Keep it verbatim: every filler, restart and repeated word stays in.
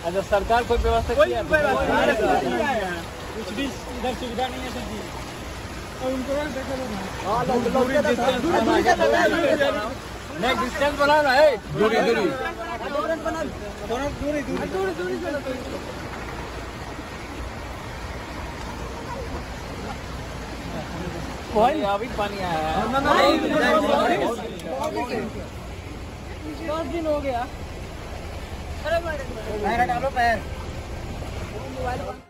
अच्छा, सरकार कोई व्यवस्था कोई किया? कुछ भी इधर सुविधा नहीं है सर जी। नहीं, डिस्टेंस बनाओ ना, है दूरी दूरी दूरी दूरी दूरी पानी अभी पानी आया है। दस दिन हो गया। अरे मैडम, डालो पैर।